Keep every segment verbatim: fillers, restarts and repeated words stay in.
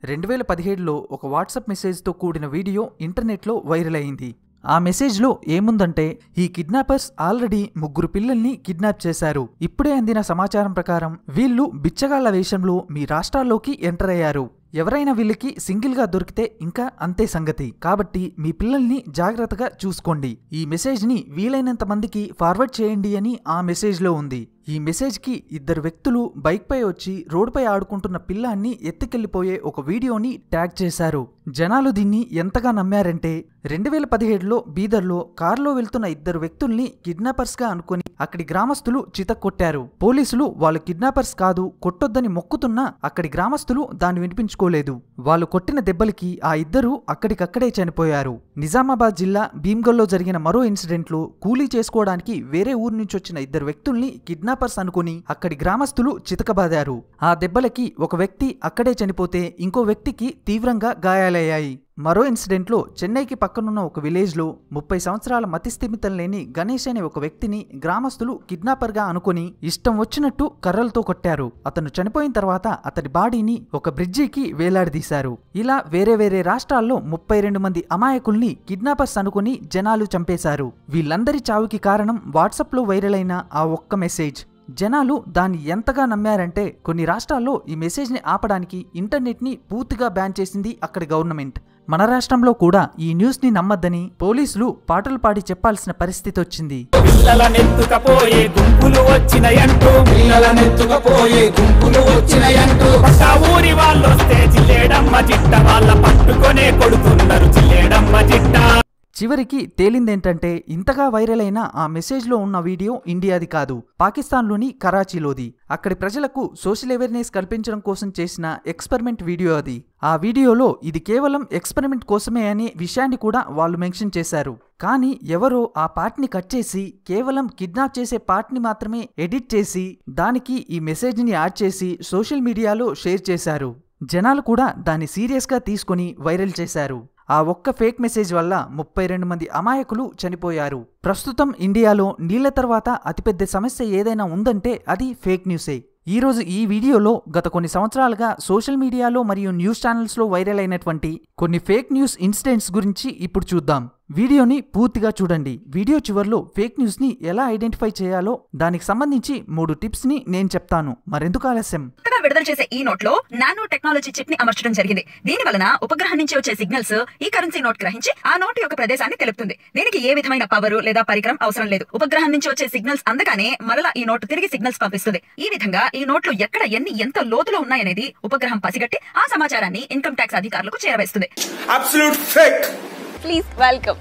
రెండు వేల పదిహేడులో ఒక వాట్సాప్ మెసేజ్తో కూడిన వీడియో ఇంటర్నెట్లో వైరల్ అయింది. ఆ మెసేజ్లో ఏముందంటే, ఈ కిడ్నాపర్స్ ఆల్రెడీ ముగ్గురు పిల్లల్ని కిడ్నాప్ చేశారు. ఇప్పుడే అందిన సమాచారం ప్రకారం వీళ్ళు బిచ్చగాళ్ల వేషంలో మీ రాష్ట్రాల్లోకి ఎంటర్ అయ్యారు. ఎవరైనా వీళ్ళకి సింగిల్గా దొరికితే ఇంకా అంతే సంగతి. కాబట్టి మీ పిల్లల్ని జాగ్రత్తగా చూసుకోండి. ఈ మెసేజ్ని వీలైనంత మందికి ఫార్వర్డ్ చేయండి అని ఆ మెసేజ్లో ఉంది. ఈ మెసేజ్కి ఇద్దరు వ్యక్తులు బైక్పై వచ్చి రోడ్డుపై ఆడుకుంటున్న పిల్లాన్ని ఎత్తుకెళ్లిపోయే ఒక వీడియోని ట్యాగ్ చేశారు. జనాలు దీన్ని ఎంతగా నమ్మారంటే, రెండు వేల పదిహేడులో బీదర్లో కారులో వెళ్తున్న ఇద్దరు వ్యక్తుల్ని కిడ్నాపర్స్గా అనుకుని అక్కడి గ్రామస్తులు చితక్కొట్టారు. పోలీసులు వాళ్ళు కిడ్నాపర్స్ కాదు, కొట్టొద్దని మొక్కుతున్నా అక్కడి గ్రామస్తులు దాన్ని వినిపించుకోలేదు. వాళ్ళు కొట్టిన దెబ్బలకి ఆ ఇద్దరు అక్కడికక్కడే చనిపోయారు. నిజామాబాద్ జిల్లా భీమ్గల్లో జరిగిన మరో ఇన్సిడెంట్లో కూలీ చేసుకోవడానికి వేరే ఊరు నుంచి వచ్చిన ఇద్దరు వ్యక్తుల్ని కిడ్నాపర్స్ అనుకుని అక్కడి గ్రామస్తులు చితకబాదారు. ఆ దెబ్బలకి ఒక వ్యక్తి అక్కడే చనిపోతే ఇంకో వ్యక్తికి తీవ్రంగా గాయాలయ్యాయి. మరో ఇన్సిడెంట్లో చెన్నైకి పక్కనున్న ఒక విలేజ్లో ముప్పై సంవత్సరాల మతిస్థిమితం లేని గణేష్ అనే ఒక వ్యక్తిని గ్రామస్తులు కిడ్నాపర్గా అనుకుని ఇష్టం వచ్చినట్టు కర్రలతో కొట్టారు. అతను చనిపోయిన తర్వాత అతడి బాడీని ఒక బ్రిడ్జికి వేలాడదీశారు. ఇలా వేరే వేరే రాష్ట్రాల్లో ముప్పై రెండు మంది అమాయకుల్ని కిడ్నాపర్స్ అనుకుని జనాలు చంపేశారు. వీళ్ళందరి చావుకి కారణం వాట్సాప్లో వైరల్ అయిన ఆ ఒక్క మెసేజ్. జనాలు దాన్ని ఎంతగా నమ్మారంటే, కొన్ని రాష్ట్రాల్లో ఈ మెసేజ్ని ఆపడానికి ఇంటర్నెట్ని పూర్తిగా బ్యాన్ చేసింది అక్కడి గవర్నమెంట్. మన రాష్ట్రంలో కూడా ఈ న్యూస్ ని నమ్మద్దని పోలీసులు పాటలు పాడి చెప్పాల్సిన పరిస్థితి వచ్చింది. పిల్లలనెత్తుకపోయే గుంపులు వచ్చినయంటూ పిల్లలనెత్తుకపోయే గుంపులు వచ్చినయంటూ పక్క ఊరి వాళ్ళొస్తే జిల్లేడమ్మ జిట్ట వాళ్ళ పట్టుకొనే కొడుతున్నారు జిల్లేడమ్మ జిట్ట. చివరికి తేలిందేంటంటే, ఇంతగా వైరల్ అయిన ఆ మెసేజ్లో ఉన్న వీడియో ఇండియాది కాదు, పాకిస్తాన్లోని కరాచీలోది. అక్కడి ప్రజలకు సోషల్ అవేర్నెస్ కల్పించడం కోసం చేసిన ఎక్స్పెరిమెంట్ వీడియో అది. ఆ వీడియోలో ఇది కేవలం ఎక్స్పెరిమెంట్ కోసమే అనే విషయాన్ని కూడా వాళ్ళు మెన్షన్ చేశారు. కానీ ఎవరో ఆ పార్ట్ని కట్ చేసి కేవలం కిడ్నాప్ చేసే పార్ట్ని మాత్రమే ఎడిట్ చేసి దానికి ఈ మెసేజ్ని యాడ్ చేసి సోషల్ మీడియాలో షేర్ చేశారు. జనాలు కూడా దాన్ని సీరియస్గా తీసుకుని వైరల్ చేశారు. ఆ ఒక్క ఫేక్ మెసేజ్ వల్ల ముప్పై రెండు మంది అమాయకులు చనిపోయారు. ప్రస్తుతం ఇండియాలో నీళ్ల తర్వాత అతిపెద్ద సమస్య ఏదైనా ఉందంటే అది ఫేక్ న్యూసే. ఈరోజు ఈ వీడియోలో గత కొన్ని సంవత్సరాలుగా సోషల్ మీడియాలో మరియు న్యూస్ ఛానల్స్లో వైరల్ అయినటువంటి కొన్ని ఫేక్ న్యూస్ ఇన్సిడెంట్స్ గురించి ఇప్పుడు చూద్దాం. వీడియోని పూర్తిగా చూడండి. వీడియో చివర్లో ఫేక్ న్యూస్ ని ఎలా ఐడెంటిఫై చేయాలో దానికి సంబంధించి మూడు టిప్స్ ని నేను చెప్తాను. మరెందుకు ఆలస్యం? విడుదల చేసే ఈ నోట్ లో నానో టెక్నాలజీ చిప్ ని అమర్చడం జరిగింది. దీని వలన ఉపగ్రహం నుంచి వచ్చే సిగ్నల్స్ ఈ కరెన్సీ నోట్ గ్రహించి ఆ నోట్ యొక్క ప్రదేశాన్ని తెలుపుతుంది. దీనికి ఏ విధమైన పవర్ లేదా పరికరం అవసరం లేదు. ఉపగ్రహం నుంచి వచ్చే సిగ్నల్స్ అందగానే మరలా ఈ నోట్ తిరిగి సిగ్నల్స్ పంపిస్తుంది. ఈ విధంగా ఈ నోట్లు ఎక్కడ ఎన్ని ఎంత లోతులో ఉన్నాయనేది ఉపగ్రహం పసిగట్టి ఆ సమాచారాన్ని ఇన్కమ్ ట్యాక్స్ అధికారులకు చేరవేస్తుంది. Absolute fake. Please welcome.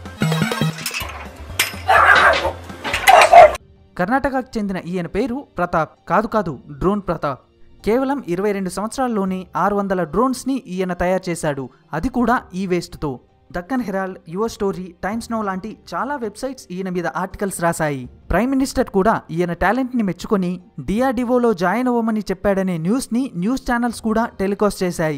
కర్ణాటకకు చెందిన ఈయన పేరు ప్రతాప్. కాదు కాదు డ్రోన్ ప్రతాప్. కేవలం ఇరవై రెండు సంవత్సరాల్లోనే ఆరు వందల డ్రోన్స్ ని ఈయన తయారు చేశాడు. అది కూడా ఈ వేస్ట్ తో. దక్కన్ హెరాల్డ్, యువర్ స్టోరీ, టైమ్స్ నౌ లాంటి చాలా వెబ్సైట్స్ ఈయన మీద ఆర్టికల్స్ రాశాయి. ప్రైమ్ మినిస్టర్ కూడా ఈయన టాలెంట్ ని మెచ్చుకొని డిఆర్డిఓలో జాయిన్ అవ్వమని చెప్పాడనే న్యూస్ ని న్యూస్ ఛానల్స్ కూడా టెలికాస్ట్ చేశాయి.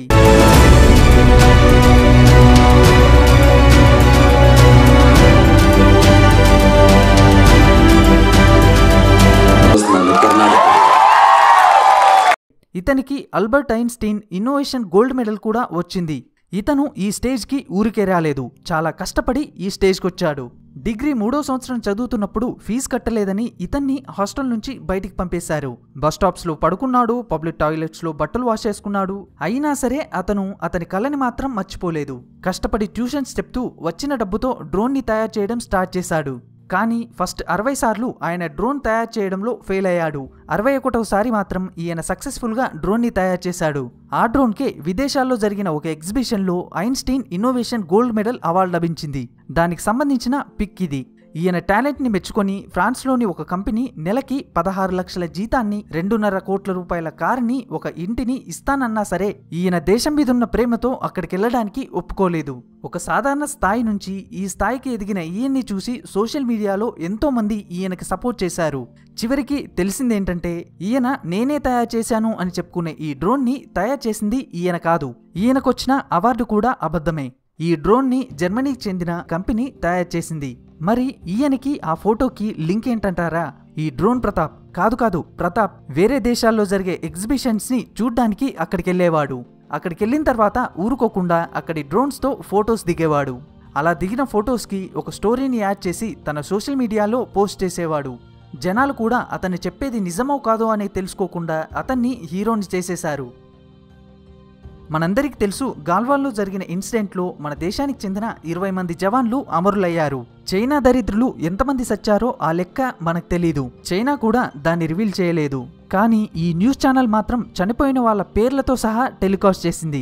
ఇతనికి Albert Einstein innovation gold medal కూడా వచ్చింది. ఇతను ఈ స్టేజ్కి ఊరికే రాలేదు, చాలా కష్టపడి ఈ స్టేజ్కి వచ్చాడు. డిగ్రీ మూడో సంవత్సరం చదువుతున్నప్పుడు ఫీజు కట్టలేదని ఇతన్ని హాస్టల్ నుంచి బయటికి పంపేశారు. బస్ స్టాప్స్లో పడుకున్నాడు, పబ్లిక్ టాయిలెట్స్లో బట్టలు వాష్ చేసుకున్నాడు. అయినా సరే అతను అతని కళని మాత్రం మర్చిపోలేదు. కష్టపడి ట్యూషన్స్ చెప్తూ వచ్చిన డబ్బుతో డ్రోన్ని తయారు చేయడం స్టార్ట్ చేశాడు. కానీ ఫస్ట్ అరవై సార్లు ఆయన డ్రోన్ తయారు చేయడంలో ఫెయిల్ అయ్యాడు. అరవై ఒకటోసారి మాత్రం ఈయన సక్సెస్ఫుల్గా డ్రోన్ని తయారు చేశాడు. ఆ డ్రోన్కే విదేశాల్లో జరిగిన ఒక ఎగ్జిబిషన్లో Einstein innovation gold medal award లభించింది. దానికి సంబంధించిన పిక్ ఇది. ఈయన టాలెంట్ ని మెచ్చుకొని ఫ్రాన్స్లోని ఒక కంపెనీ నెలకి పదహారు లక్షల జీతాన్ని, రెండున్నర కోట్ల రూపాయల కారుని, ఒక ఇంటిని ఇస్తానన్నా సరే ఈయన దేశం మీదున్న ప్రేమతో అక్కడికి వెళ్ళడానికి ఒప్పుకోలేదు. ఒక సాధారణ స్థాయి నుంచి ఈ స్థాయికి ఎదిగిన ఈయన్ని చూసి సోషల్ మీడియాలో ఎంతో మంది ఈయనకి సపోర్ట్ చేశారు. చివరికి తెలిసిందేంటంటే, ఈయన నేనే తయారు చేశాను అని చెప్పుకునే ఈ డ్రోన్ ని తయారు చేసింది ఈయన కాదు. ఈయనకొచ్చిన అవార్డు కూడా అబద్ధమే. ఈ డ్రోన్ ని జర్మనీకి చెందిన కంపెనీ తయారు చేసింది. మరి ఈయనకి ఆ ఫోటోకి లింక్ ఏంటంటారా? ఈ డ్రోన్ ప్రతాప్ కాదు కాదు ప్రతాప్ వేరే దేశాల్లో జరిగే ఎగ్జిబిషన్స్ ని చూడ్డానికి అక్కడికి వెళ్ళేవాడు. అక్కడికి వెళ్ళిన తర్వాత ఊరుకోకుండా అక్కడి డ్రోన్స్తో ఫొటోస్ దిగేవాడు. అలా దిగిన ఫొటోస్కి ఒక స్టోరీని యాడ్ చేసి తన సోషల్ మీడియాలో పోస్ట్ చేసేవాడు. జనాలు కూడా అతన్ని చెప్పేది నిజమో కాదో అని తెలుసుకోకుండా అతన్ని హీరోని చేసేశారు. మనందరికీ తెలుసు, గాల్వాన్లో జరిగిన ఇన్సిడెంట్లో మన దేశానికి చెందిన ఇరవై మంది జవాన్లు అమరులయ్యారు. చైనా దరిద్రులు ఎంతమంది సచ్చారో ఆ లెక్క మనకు తెలీదు. చైనా కూడా దాన్ని రివీల్ చేయలేదు. కానీ ఈ న్యూస్ ఛానల్ మాత్రం చనిపోయిన వాళ్ళ పేర్లతో సహా టెలికాస్ట్ చేసింది.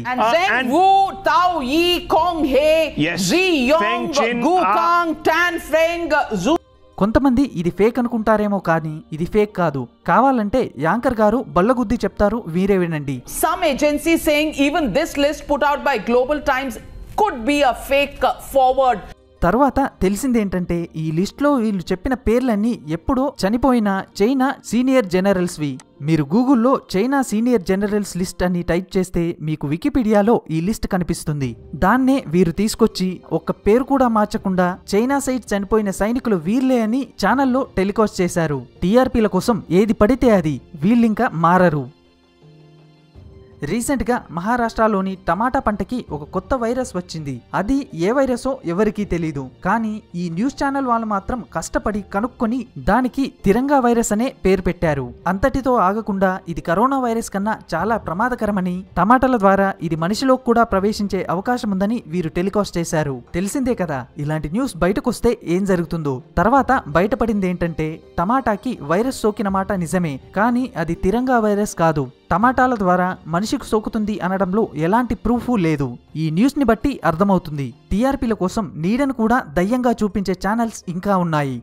కొంతమంది ఇది ఫేక్ అనుకుంటారేమో, కానీ ఇది ఫేక్ కాదు. కావాలంటే యాంకర్ గారు బల్లగుద్ది చెప్తారు, వీరే వినండి. Some agency saying even this list put out by Global Times could be a fake forward. తర్వాత తెలిసిందేంటంటే ఈ లిస్ట్లో వీళ్ళు చెప్పిన పేర్లన్నీ ఎప్పుడో చనిపోయిన చైనా సీనియర్ జనరల్స్వి. మీరు గూగుల్లో చైనా సీనియర్ జనరల్స్ లిస్ట్ అని టైప్ చేస్తే మీకు వికీపీడియాలో ఈ లిస్ట్ కనిపిస్తుంది. దాన్నే వీరు తీసుకొచ్చి ఒక్క పేరు కూడా మార్చకుండా చైనా సైడ్ చనిపోయిన సైనికులు వీర్లే అని ఛానల్లో టెలికాస్ట్ చేశారు. టీఆర్పీల కోసం ఏది పడితే అది, వీళ్ళింకా మారరు. రీసెంట్గా మహారాష్ట్రలోని టమాటా పంటకి ఒక కొత్త వైరస్ వచ్చింది. అది ఏ వైరసో ఎవరికీ తెలీదు. కానీ ఈ న్యూస్ ఛానల్ వాళ్ళు మాత్రం కష్టపడి కనుక్కొని దానికి తిరంగా వైరస్ అనే పేరు పెట్టారు. అంతటితో ఆగకుండా ఇది కరోనా వైరస్ కన్నా చాలా ప్రమాదకరమని, టమాటాల ద్వారా ఇది మనిషిలోకి కూడా ప్రవేశించే అవకాశం ఉందని వీరు టెలికాస్ట్ చేశారు. తెలిసిందే కదా ఇలాంటి న్యూస్ బయటకొస్తే ఏం జరుగుతుందో. తర్వాత బయటపడింది ఏంటంటే టమాటాకి వైరస్ సోకిన మాట నిజమే, కానీ అది తిరంగా వైరస్ కాదు. టమాటాల ద్వారా మనిషికి సోకుతుంది అనడంలో ఎలాంటి ప్రూఫ్ లేదు. ఈ న్యూస్ ని బట్టి అర్థమవుతుంది టీఆర్పీల కోసం నీడను కూడా దయ్యంగా చూపించే ఛానల్స్ ఇంకా ఉన్నాయి.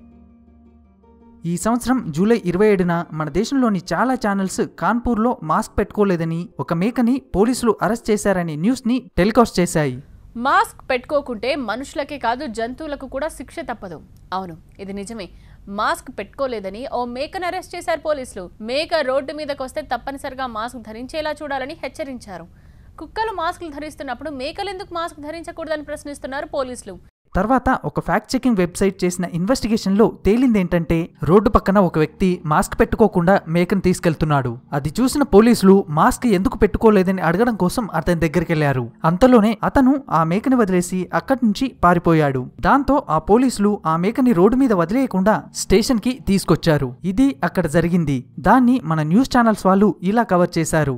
ఈ సంవత్సరం జూలై ఇరవై ఏడున మన దేశంలోని చాలా ఛానల్స్ కాన్పూర్లో మాస్క్ పెట్టుకోలేదని ఒక మేకని పోలీసులు అరెస్ట్ చేశారని న్యూస్ ని టెలికాస్ట్ చేశాయి. మాస్క్ పెట్టుకోకుంటే మనుషులకే కాదు జంతువులకు కూడా శిక్ష తప్పదు. అవును, ఇది నిజమే. మాస్క్ పెట్టుకోలేదని ఓ మేకను అరెస్ట్ చేశారు పోలీసులు. మేక రోడ్డు మీదకి వస్తే తప్పనిసరిగా మాస్క్ ధరించేలా చూడాలని హెచ్చరించారు. కుక్కలు మాస్కులు ధరిస్తున్నప్పుడు మేకలు ఎందుకు మాస్క్ ధరించకూడదని ప్రశ్నిస్తున్నారు పోలీసులు. తర్వాత ఒక ఫ్యాక్ట్ చెకింగ్ వెబ్సైట్ చేసిన ఇన్వెస్టిగేషన్లో తేలిందేంటంటే రోడ్డు పక్కన ఒక వ్యక్తి మాస్క్ పెట్టుకోకుండా మేకను తీసుకెళ్తున్నాడు. అది చూసిన పోలీసులు మాస్క్ ఎందుకు పెట్టుకోలేదని అడగడం కోసం అతని దగ్గరికి వెళ్లారు. అంతలోనే అతను ఆ మేకని వదిలేసి అక్కడి నుంచి పారిపోయాడు. దాంతో ఆ పోలీసులు ఆ మేకని రోడ్డు మీద వదిలేయకుండా స్టేషన్ కి తీసుకొచ్చారు. ఇది అక్కడ జరిగింది. దాన్ని మన న్యూస్ ఛానల్స్ వాళ్ళు ఇలా కవర్ చేశారు.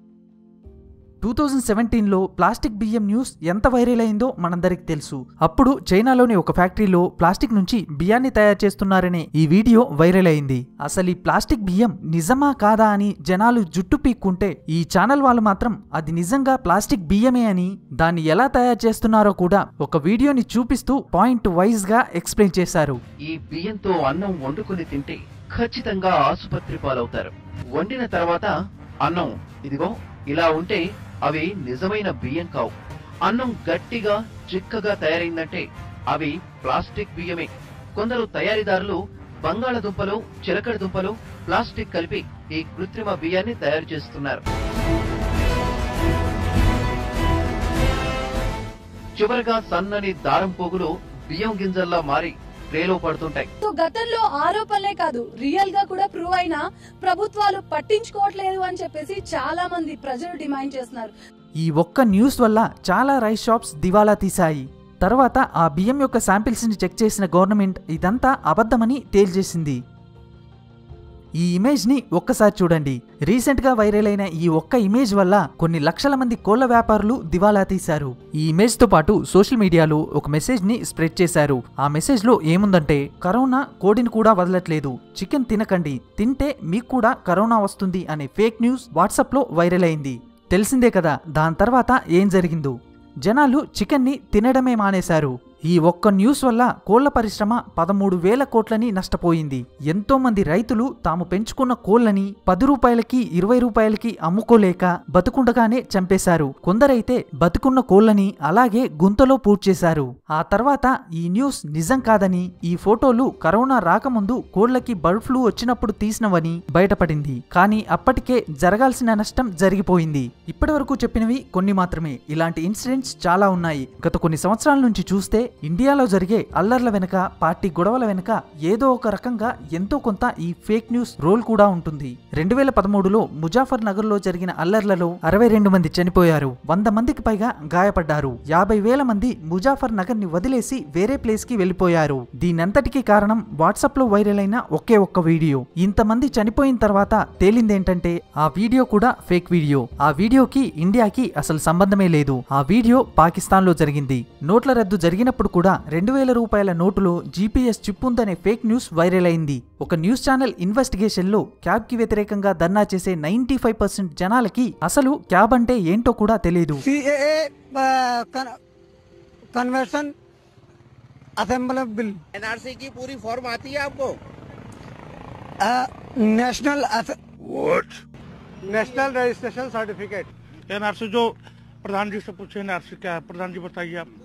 టూ థౌజండ్ సెవెంటీన్లో ప్లాస్టిక్ బియ్యం న్యూస్ ఎంత వైరల్ అయిందో మనందరికి తెలుసు. అప్పుడు చైనాలోని ఒక ఫ్యాక్టరీలో ప్లాస్టిక్ నుంచి బియ్యాన్ని తయారు చేస్తున్నారనే ఈ వీడియో వైరల్ అయింది. అసలు ఈ ప్లాస్టిక్ బియ్యం నిజమా కాదా అని జనాలు జుట్టు పీక్కుంటే ఈ ఛానల్ వాళ్ళు మాత్రం అది నిజంగా ప్లాస్టిక్ బియ్యమే అని, దాన్ని ఎలా తయారు చేస్తున్నారో కూడా ఒక వీడియోని చూపిస్తూ పాయింట్ వైజ్ గా ఎక్స్ప్లెయిన్ చేశారు. ఈ బియ్యంతో అన్నం వండుకుని తింటే ఖచ్చితంగా ఆసుపత్రి పాలవుతారు. వండిన తర్వాత అన్నం ఇదిగో ఇలా ఉంటే అవి నిజమైన బియ్యం కావు. అన్నం గట్టిగా చిక్కగా తయారైందంటే అవి ప్లాస్టిక్ బియ్యమే. కొందరు తయారీదారులు బంగాళదుంపలు, చిలకడ దుంపలు, ప్లాస్టిక్ కలిపి ఈ కృత్రిమ బియ్యాన్ని తయారు చేస్తున్నారు. చివరగా సన్నని దారం పోగులు బియ్యం గింజల్లా మారి ట్రేలో పడుతుంటాయి. సో గతంలో ఆరోపణలే కాదు, రియల్ గా కూడా ప్రూవ్ అయినా ప్రభుత్వాలు పట్టించుకోవట్లేదు అని చెప్పేసి చాలా మంది ప్రజలు డిమాండ్ చేస్తున్నారు. ఈ ఒక్క న్యూస్ వల్ల చాలా రైస్ షాప్స్ దివాలా తీశాయి. తర్వాత ఆ బియ్యం యొక్క శాంపిల్స్ ని చెక్ చేసిన గవర్నమెంట్ ఇదంతా అబద్ధమని తేల్చేసింది. ఈ ఇమేజ్ ని ఒక్కసారి చూడండి. రీసెంట్ గా వైరల్ అయిన ఈ ఒక్క ఇమేజ్ వల్ల కొన్ని లక్షల మంది కోళ్ల వ్యాపారులు దివాలా తీశారు. ఈ ఇమేజ్ తో పాటు సోషల్ మీడియాలో ఒక మెసేజ్ ని స్ప్రెడ్ చేశారు. ఆ మెసేజ్ లో ఏముందంటే, కరోనా కోడిని కూడా వదలట్లేదు, చికెన్ తినకండి, తింటే మీకు కూడా కరోనా వస్తుంది అనే ఫేక్ న్యూస్ వాట్సాప్ లో వైరల్ అయింది. తెలిసిందే కదా దాని తర్వాత ఏం జరిగిందో. జనాలు చికెన్ ని తినడమే మానేశారు. ఈ ఒక్క న్యూస్ వల్ల కోళ్ల పరిశ్రమ పదమూడు వేల కోట్లని నష్టపోయింది. ఎంతో మంది రైతులు తాము పెంచుకున్న కోళ్లని పది రూపాయలకి ఇరవై రూపాయలకి అమ్ముకోలేక బతుకుండగానే చంపేశారు. కొందరైతే బతుకున్న కోళ్లని అలాగే గుంతలో పూడ్చేశారు. ఆ తర్వాత ఈ న్యూస్ నిజం కాదని, ఈ ఫోటోలు కరోనా రాకముందు కోళ్లకి బర్డ్ ఫ్లూ వచ్చినప్పుడు తీసినవని బయటపడింది. కానీ అప్పటికే జరగాల్సిన నష్టం జరిగిపోయింది. ఇప్పటి వరకు చెప్పినవి కొన్ని మాత్రమే. ఇలాంటి ఇన్సిడెంట్స్ చాలా ఉన్నాయి. గత కొన్ని సంవత్సరాల నుంచి చూస్తే ఇండియాలో జరిగే అల్లర్ల వెనుక, పార్టీ గొడవల వెనుక ఏదో ఒక రకంగా ఎంతో కొంత ఈ ఫేక్ న్యూస్ రోల్ కూడా ఉంటుంది. రెండు వేల పదమూడులో ముజాఫర్ నగర్ లో జరిగిన అల్లర్లలో అరవై రెండు మంది చనిపోయారు, వంద మందికి పైగా గాయపడ్డారు. యాభై వేల మంది ముజాఫర్ నగర్ ని వదిలేసి వేరే ప్లేస్ కి వెళ్లిపోయారు. దీనంతటికీ కారణం వాట్సాప్ లో వైరల్ అయిన ఒకే ఒక్క వీడియో. ఇంతమంది చనిపోయిన తర్వాత తేలిందేంటంటే ఆ వీడియో కూడా ఫేక్ వీడియో. ఆ వీడియోకి ఇండియాకి అసలు సంబంధమే లేదు. ఆ వీడియో పాకిస్తాన్ లో జరిగింది. నోట్ల రద్దు జరిగినప్పుడు కూడా రెండు వేల రూపాయల నోటులో జీపీఎస్ చిప్ ఉందనే ఫేక్ న్యూస్ వైరల్ అయింది. ఒక న్యూస్ ఛానల్ ఇన్వెస్టిగేషన్ లో క్యాబ్ కి వ్యతిరేకంగా ధర్నా చేసే నైన్టీ ఫైవ్ పర్సెంట్ జనాలకి అసలు క్యాబ్ అంటే ఏంటో కూడా తెలియదు. कन्वर्शन असेंबली बिल एनआरसी की पूरी फॉर्म आती है आपको? National what national registration certificate NRC जो प्रधान जी से पूछे एनआरसी क्या है, प्रधान जी बताइए आप।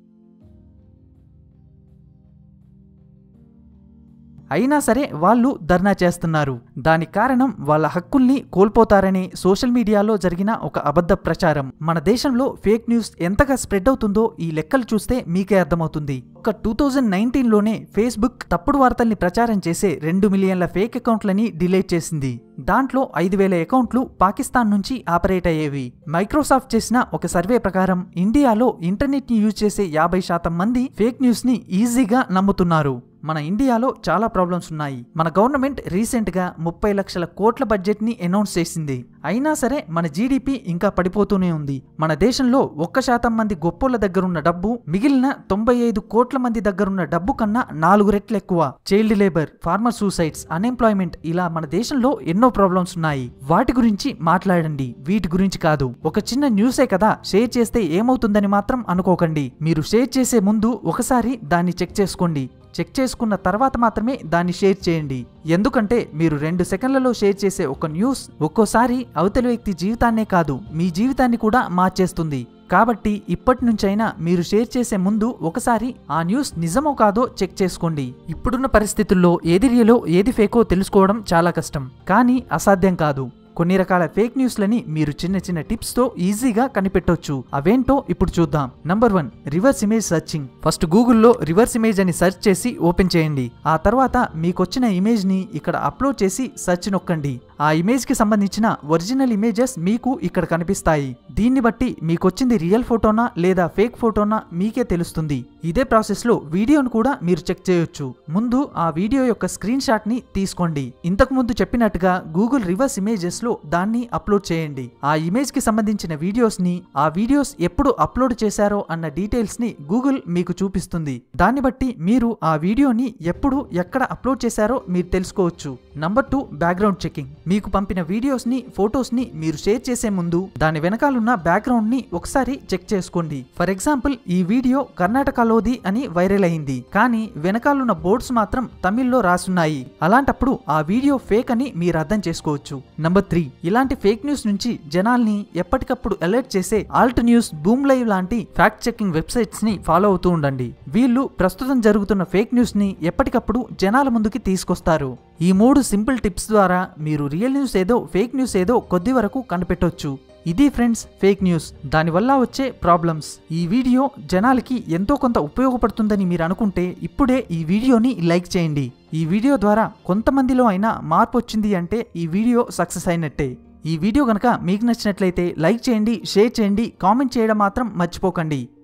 అయినా సరే వాళ్ళు ధర్నా చేస్తున్నారు. దానికి కారణం వాళ్ళ హక్కుల్ని కోల్పోతారని సోషల్ మీడియాలో జరిగిన ఒక అబద్ధ ప్రచారం. మన దేశంలో ఫేక్ న్యూస్ ఎంతగా స్ప్రెడ్ అవుతుందో ఈ లెక్కలు చూస్తే మీకే అర్థమవుతుంది. ఒక టూ థౌజండ్ నైన్టీన్ లోనే ఫేస్బుక్ తప్పుడు వార్తల్ని ప్రచారం చేసే రెండు మిలియన్ల ఫేక్ అకౌంట్లని డిలీట్ చేసింది. దాంట్లో ఐదు వేల అకౌంట్లు పాకిస్తాన్ నుంచి ఆపరేట్ అయ్యేవి. మైక్రోసాఫ్ట్ చేసిన ఒక సర్వే ప్రకారం ఇండియాలో ఇంటర్నెట్ ని యూజ్ చేసే యాభై శాతం మంది ఫేక్ న్యూస్ ని ఈజీగా నమ్ముతున్నారు. మన ఇండియాలో చాలా ప్రాబ్లమ్స్ ఉన్నాయి. మన గవర్నమెంట్ రీసెంట్ గా ముప్పై లక్షల కోట్ల బడ్జెట్ ని అనౌన్స్ చేసింది. అయినా సరే మన జీడిపి ఇంకా పడిపోతూనే ఉంది. మన దేశంలో ఒక్క శాతం మంది గొప్పోళ్ల దగ్గరున్న డబ్బు మిగిలిన తొంభై ఐదు కోట్ల మంది దగ్గరున్న డబ్బు కన్నా నాలుగు రెట్లు ఎక్కువ. Child labour, farmer suicides, unemployment, ఇలా మన దేశంలో ఎన్నో ప్రాబ్లమ్స్ ఉన్నాయి. వాటి గురించి మాట్లాడండి, వీటి గురించి కాదు. ఒక చిన్న న్యూసే కదా, షేర్ చేస్తే ఏమవుతుందని మాత్రం అనుకోకండి. మీరు షేర్ చేసే ముందు ఒకసారి దాన్ని చెక్ చేసుకోండి. చెక్ చేసుకున్న తర్వాత మాత్రమే దాన్ని షేర్ చేయండి. ఎందుకంటే మీరు రెండు సెకండ్లలో షేర్ చేసే ఒక న్యూస్ ఒక్కోసారి అవతలి వ్యక్తి జీవితాన్నే కాదు, మీ జీవితాన్ని కూడా మార్చేస్తుంది. కాబట్టి ఇప్పటి నుంచైనా మీరు షేర్ చేసే ముందు ఒకసారి ఆ న్యూస్ నిజమో కాదో చెక్ చేసుకోండి. ఇప్పుడున్న పరిస్థితుల్లో ఏది రియలో ఏది ఫేకో తెలుసుకోవడం చాలా కష్టం, కానీ అసాధ్యం కాదు. కొన్ని రకాల ఫేక్ న్యూస్లని మీరు చిన్న చిన్న టిప్స్ తో ఈజీగా కనిపెట్టొచ్చు. అవేంటో ఇప్పుడు చూద్దాం. Number one, reverse image searching. First గూగుల్లో రివర్స్ ఇమేజ్ అని సెర్చ్ చేసి ఓపెన్ చేయండి. ఆ తర్వాత మీకొచ్చిన ఇమేజ్ ని ఇక్కడ అప్లోడ్ చేసి సెర్చ్ నొక్కండి. ఆ ఇమేజ్ కి సంబంధించిన ఒరిజినల్ ఇమేజెస్ మీకు ఇక్కడ కనిపిస్తాయి. దీన్ని బట్టి మీకొచ్చింది రియల్ ఫోటోనా లేదా ఫేక్ ఫోటోనా మీకే తెలుస్తుంది. ఇదే ప్రాసెస్ లో వీడియోను కూడా మీరు చెక్ చేయొచ్చు. ముందు ఆ వీడియో యొక్క స్క్రీన్ షాట్ ని తీసుకోండి. ఇంతకు ముందు చెప్పినట్టుగా గూగుల్ రివర్స్ ఇమేజెస్ లో దాన్ని అప్లోడ్ చేయండి. ఆ ఇమేజ్ కి సంబంధించిన వీడియోస్ ని, ఆ వీడియోస్ ఎప్పుడు అప్లోడ్ చేశారో అన్న డీటెయిల్స్ ని గూగుల్ మీకు చూపిస్తుంది. దాన్ని బట్టి మీరు ఆ వీడియోని ఎప్పుడు ఎక్కడ అప్లోడ్ చేశారో మీరు తెలుసుకోవచ్చు. Number two, background checking. మీకు పంపిన వీడియోస్ ని, ఫోటోస్ ని మీరు షేర్ చేసే ముందు దాని వెనకాలన్న బ్యాక్గ్రౌండ్ ని ఒకసారి చెక్ చేసుకోండి. ఫర్ ఎగ్జాంపుల్, ఈ వీడియో కర్ణాటకలోది అని వైరల్ అయింది, కానీ వెనకాలన్న బోర్డ్స్ మాత్రం తమిళ్లో రాసున్నాయి. అలాంటప్పుడు ఆ వీడియో ఫేక్ అని మీరు అర్థం చేసుకోవచ్చు. నంబర్ త్రీ, ఇలాంటి ఫేక్ న్యూస్ నుంచి జనాల్ని ఎప్పటికప్పుడు అలర్ట్ చేసే ఆల్ట్ న్యూస్, బూమ్ లైవ్ లాంటి ఫ్యాక్ట్ చెకింగ్ వెబ్సైట్స్ ని ఫాలో అవుతూ ఉండండి. వీళ్ళు ప్రస్తుతం జరుగుతున్న ఫేక్ న్యూస్ ని ఎప్పటికప్పుడు జనాల ముందుకి తీసుకొస్తారు. ఈ మూడు సింపుల్ టిప్స్ ద్వారా మీరు రియల్ న్యూస్ ఏదో ఫేక్ న్యూస్ ఏదో కొద్ది వరకు కనిపెట్టొచ్చు. ఇది ఫ్రెండ్స్ ఫేక్ న్యూస్, దానివల్ల వచ్చే ప్రాబ్లమ్స్. ఈ వీడియో జనాలకి ఎంతో కొంత ఉపయోగపడుతుందని మీరు అనుకుంటే ఇప్పుడే ఈ వీడియోని లైక్ చేయండి. ఈ వీడియో ద్వారా కొంతమందిలో అయినా మార్పు వచ్చింది అంటే ఈ వీడియో సక్సెస్ అయినట్టే. ఈ వీడియో గనక మీకు నచ్చినట్లయితే లైక్ చేయండి, షేర్ చేయండి, కామెంట్ చేయడం మాత్రం మర్చిపోకండి.